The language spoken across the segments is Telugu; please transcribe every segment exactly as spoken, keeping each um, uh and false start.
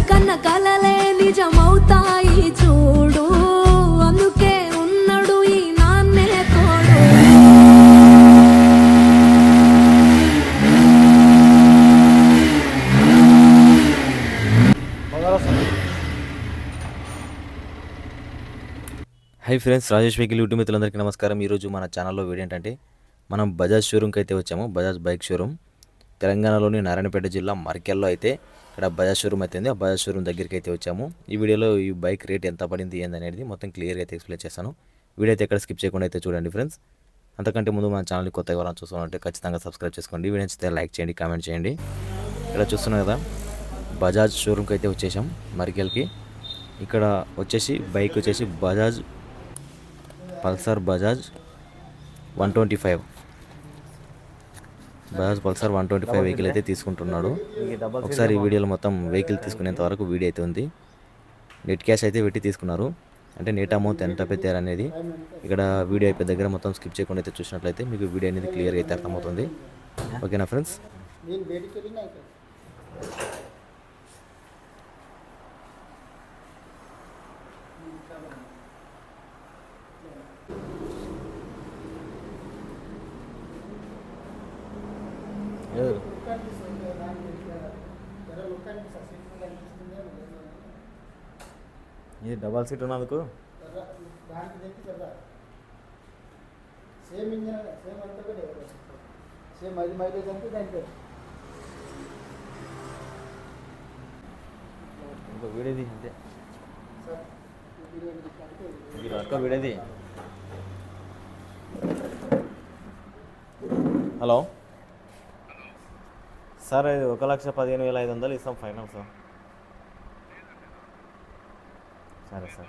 కన్న కలలే నిజమవుతాయి చూడు, అందుకే ఉన్నాడు ఈ నాన్నే తోడు. Hi friends, Rajesh vehicle YouTube మిత్రులందరికీ నమస్కారం. ఈరోజు మన ఛానల్లో వీడియో ఏంటంటే మనం బజాజ్ షోరూమ్కి అయితే వచ్చాము. బజాజ్ బైక్ షోరూమ్ తెలంగాణలోని నారాయణపేట జిల్లా మర్కెల్లో అయితే ఇక్కడ బజాజ్ షోరూమ్ అయితే ఉంది. ఆ బజాజ్ షోరూమ్ దగ్గరికి అయితే వచ్చాము. ఈ వీడియోలో ఈ బైక్ రేట్ ఎంత పడింది ఏందనేది మొత్తం క్లియర్గా అయితే ఎక్స్ప్లెయిన్ చేస్తాను. వీడియో అయితే ఎక్కడ స్కిప్ చేయకుండా అయితే చూడండి ఫ్రెండ్స్. అంతకంటే ముందు మన ఛానల్ని కొత్తగా ఎవరైనా చూస్తామంటే ఖచ్చితంగా సబ్స్క్రైబ్ చేసుకోండి. వీడియో నచ్చితే లైక్ చేయండి, కామెంట్ చేయండి. ఇక్కడ చూస్తున్నాం కదా, బజాజ్ షోరూమ్కి అయితే వచ్చేసాం మర్కెల్కి. ఇక్కడ వచ్చేసి బైక్ వచ్చేసి Bajaj Pulsar Bajaj one twenty five Bajaj Pulsar one twenty five vehicle అయితే తీసుకుంటున్నాడు. ఒకసారి ఈ వీడియోలో మొత్తం వెహికల్ తీసుకునేంత వరకు వీడియో అయితే ఉంది. నెట్ క్యాష్ అయితే పెట్టి తీసుకున్నారు. అంటే నెట్ అమౌంట్ ఎంత పెట్టారు అనేది ఇక్కడ వీడియో అయిపోయే దగ్గర మొత్తం స్కిప్ చేయకుండా అయితే చూసినట్లయితే మీకు వీడియో అనేది క్లియర్గా అయితే అర్థమవుతుంది. ఓకేనా ఫ్రెండ్స్? ఇది డబల్ సీట్ ఉన్నందుకు సేమ్ ఇంజన్ సేమ్ అంతా కూడా సేమ్ అది మైలేజ్ అంతా దాంట్లో ఇంకో వీడేది అంతే అక్క వీడేది. హలో సార్, ఇది ఒక లక్ష పదిహేను వేల ఐదు వందలు ఇస్తాం ఫైనల్ సార్. సరే సార్.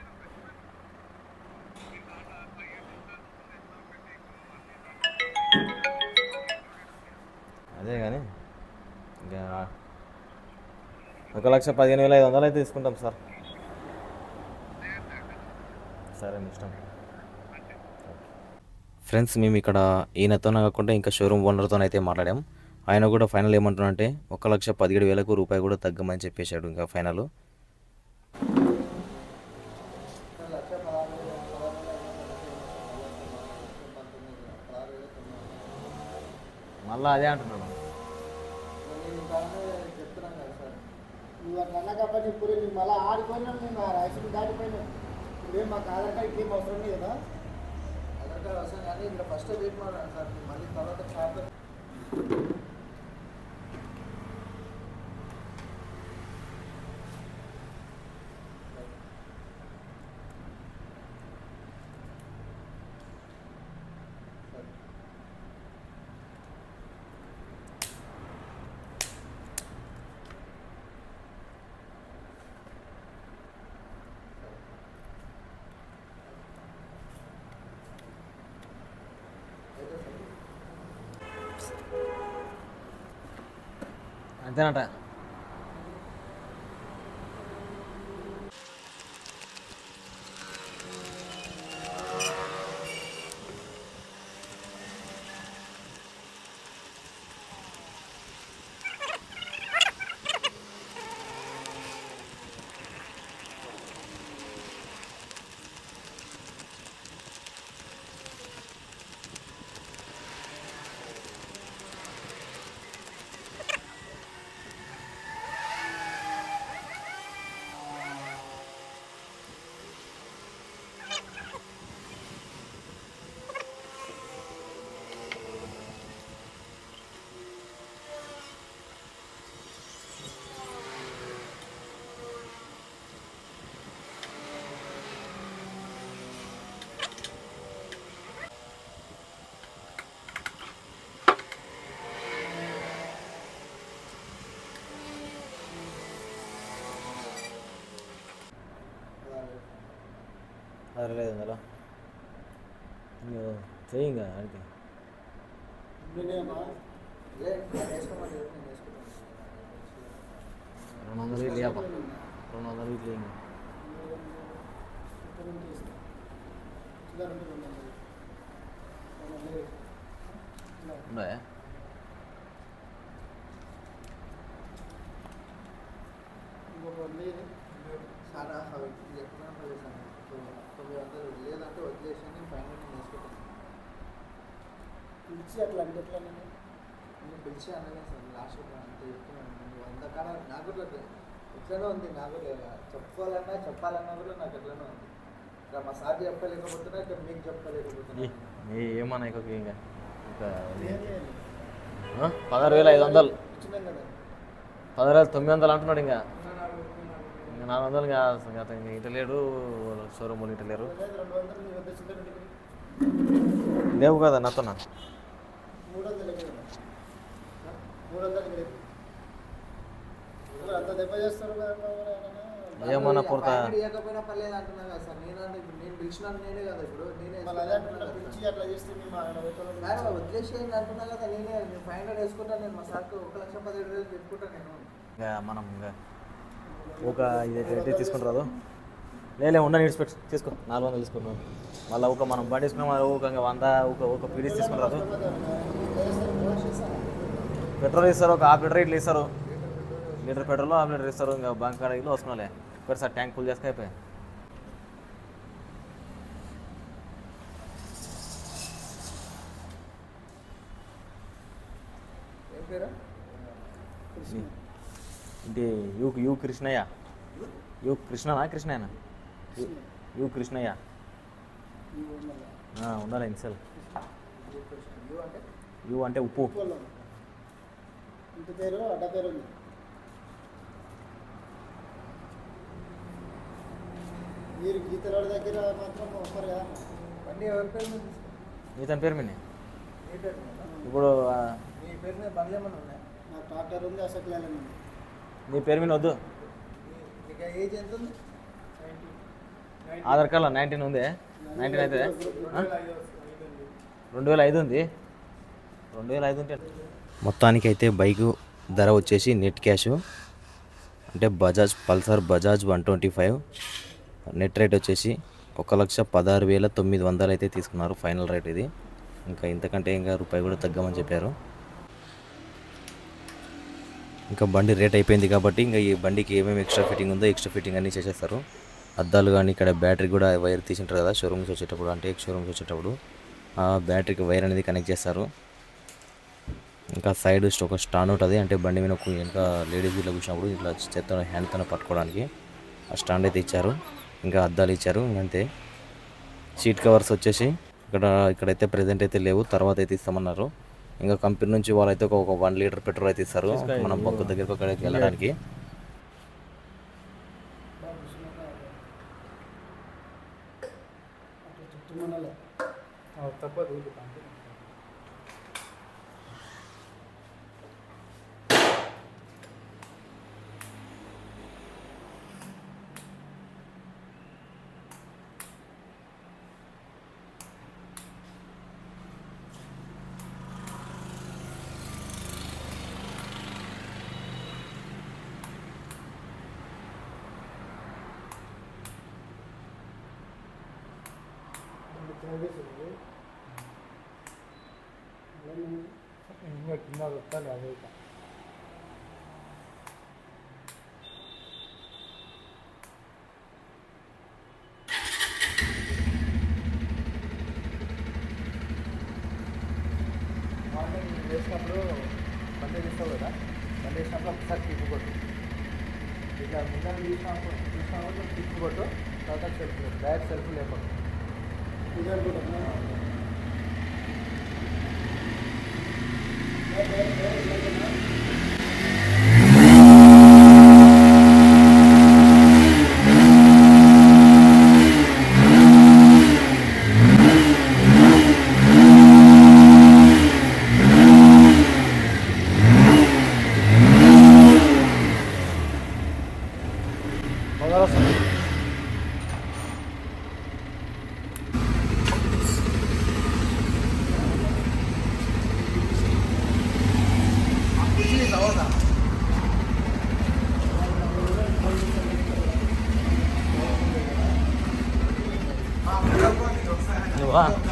అదే కానీ ఇంకా ఒక లక్ష పదిహేను వేల ఐదు వందలు అయితే తీసుకుంటాం సార్. సరే, మీ ఇష్టం. ఫ్రెండ్స్, మేము ఇక్కడ ఈయనతోనే కాకుండా ఇంకా షోరూమ్ ఓనర్తో అయితే మాట్లాడాం. ఆయన కూడా ఫైనల్ ఏమంటున్నా అంటే ఒక లక్ష పదిహేడు వేలకు రూపాయి కూడా తగ్గమని చెప్పేశాడు. ఇంకా ఫైనల్ మళ్ళీ అదే అంటున్నాడు. చెప్తున్నాను కదా సార్, నువ్వు అట్లా అన్నా కాబట్టి ఇప్పుడు నువ్వు మళ్ళీ ఆడిపోయినా మేము రైస్ దాటిపోయినా ఇవేం మాకు ఆధార్ కార్డ్కి ఏం అవసరం లేదు కదా. ఆధార్ కార్డ్ అవసరం కానీ ఇక్కడ ఫస్ట్ వెయిట్ మాట్లాడాను సార్, మళ్ళీ తర్వాత షాప్ అంతేనట. అరలేదు అందులో చేయంగా అంటే రెండు వందలు ఇట్లా చెప్ప రెండు వందలు ఇట్లా ఉన్నాయా? చాలా ఎక్కడ పడేసాను తొమ్మిది వందలు లేదంటే వదిలేసి నేను ఫైవ్ హండ్రెడ్ వేసుకుంటాను. పిలిచి అట్లా అంటే ఎట్లా నేను పిలిచి అనగా సార్ లాస్ట్ అంటే చెప్తున్నాను నేను వంద కాడ నాకు కూడా ఎట్లనే ఉంది. నాకు చెప్పుకోవాలన్నా చెప్పాలన్నా కూడా నాకు ఎట్లనే ఉంది. ఇక్కడ మా సార్ చెప్పలేకపోతున్నా, ఇక్కడ మీకు చెప్పలేకపోతున్నా. ఏమన్నా ఇంకా ఇంకా పదహారు వేల ఐదు వందలు ఇచ్చినాం కదా, పదహారు వేల తొమ్మిది వందలు అంటున్నాడు. ఇంకా ఇంకా నాలుగు వందలు ఇంకా ఇంకా ఇంట లేడు, షోరూమ్ వాళ్ళు ఇంట లేరు. రెండు వందలు మీ వద్ద చిల్లర లేవు కదా నాతో. మూడు వందలు మూడు వందలు అంత దెబ్బ చేస్తారు ఏమన్నా పూర్త ఇవ్వకపోయినా పర్లేదు అంటున్నా కదా సార్. నేను నేను పిలిచినాను నేనే కదా, ఇప్పుడు నేనే పిలిచి అట్లా చేస్తే మేము వదిలేసేయండి అంటున్నా కదా. నేనే నేను ఫైవ్ హండ్రెడ్ వేసుకుంటాను. నేను మా సార్కి ఒక లక్ష పదిహేడు వేలు చెప్పుకుంటాను నేను. ఇంకా మనం ఇంకా ఒక ఇదైతే తీసుకుంటారు. లేలే ఉండ నిడిచిపెట్టి తీసుకో, నాలుగు వందలు తీసుకుంటాం. మళ్ళీ ఒక మనం బండి తీసుకున్నాం, ఒక ఇంకా వంద ఒక ఒక పీడీస్ తీసుకుంటారు. పెట్రోల్ ఇస్తారు, ఒక హాఫ్ లీటర్ ఇట్లా ఇస్తారు. లీటర్ పెట్రోల్ హాఫ్ లీటర్ ఇస్తారు. ఇంకా బంక్ కాడ ఇల్లు వస్తున్నాలే ఒకసారి ట్యాంక్ ఫుల్ చేసుకు అయిపోయి. ఇంటి యూ యూ కృష్ణయ్య, యూ కృష్ణనా కృష్ణయ్యనా యూ కృష్ణయ్య ఉండాలి ఇన్సల్. యూ అంటే ఉప్పు. ఇంటి పేరు అడ్డ పేరు ఉంది. మీరు గీతల దగ్గర మాత్రం వస్తారు కదా. బండి ఎవరి పేరు మీద? ఇతని పేరు మీద. ఏ పేరు? ఇప్పుడు మీ పేరు మీద బండ్లు ఏమన్నా ఉన్నాయి? నాకు ట్రాక్టర్ ఉంది, అసలు ఉంది. నీ పేరు మీద వద్దు. ఇక ఏజ్ ఎంత ఉంది? ఆధార్ కార్డులో నైన్టీన్ ఉంది. నైన్టీన్ అయితే రెండు వేల ఐదు ఉంది. రెండు వేల ఐదు ఉంటే మొత్తానికి అయితే బైకు ధర వచ్చేసి నెట్ క్యాష్ అంటే Bajaj Pulsar Bajaj one twenty five net rate వచ్చేసి ఒక లక్ష పదహారు వేల తొమ్మిది వందలు అయితే తీసుకున్నారు ఫైనల్ రేట్ ఇది. ఇంకా ఇంతకంటే ఇంకా రూపాయి కూడా తగ్గమని చెప్పారు. ఇంకా బండి రేట్ అయిపోయింది కాబట్టి ఇంకా ఈ బండికి ఏమేమి ఎక్స్ట్రా ఫిట్టింగ్ ఉందో ఎక్స్ట్రా ఫిట్టింగ్ అన్నీ చేసేస్తారు. అద్దాలు కానీ ఇక్కడ బ్యాటరీ కూడా వైర్ తీసింటారు కదా షోరూమ్స్ వచ్చేటప్పుడు, అంటే షోరూమ్స్ వచ్చేటప్పుడు ఆ బ్యాటరీకి వైర్ అనేది కనెక్ట్ చేస్తారు. ఇంకా సైడ్ ఒక స్టాండ్ ఉంటుంది, అంటే బండి మీద ఇంకా లేడీస్ ఇట్లా కూర్చున్నప్పుడు ఇట్లా చేత్తో హ్యాండ్తో పట్టుకోవడానికి ఆ స్టాండ్ అయితే ఇచ్చారు. ఇంకా అద్దాలు ఇచ్చారు. అంతే. సీట్ కవర్స్ వచ్చేసి ఇక్కడ ఇక్కడైతే ప్రెజెంట్ అయితే లేవు, తర్వాత అయితే ఇస్తామన్నారు. ఇంకా కంపెనీ నుంచి వాళ్ళైతే ఒక వన్ లీటర్ పెట్రోల్ అయితే ఇస్తారు మనం బంక్ దగ్గరకు అక్కడికి వెళ్ళడానికి. కింద వస్తాను అదే మార్నింగ్ వేసినప్పుడు బండి తీస్తావు కదా, బండి వేసినప్పుడు ఒకసారి కిక్కు కొట్టు. ఇట్లా ముందర తీసినప్పుడు తీసినప్పుడు కిక్కు కొట్టు, తర్వాత సెల్ఫ్ డైరెక్ట్ సెల్ఫ్ లేకపోతే నువ్వా